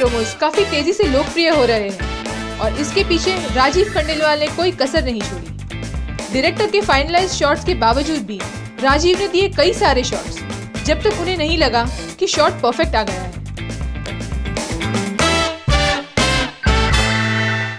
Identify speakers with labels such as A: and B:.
A: Promos काफी तेजी से लोकप्रिय हो रहे हैं और इसके पीछे राजीव खंडेलवाल ने कोई कसर नहीं छोड़ी। डायरेक्टर के फाइनलाइज शॉट्स के बावजूद भी राजीव ने दिए कई सारे शॉट्स जब तक उन्हें नहीं लगा कि शॉट परफेक्ट आ गया है।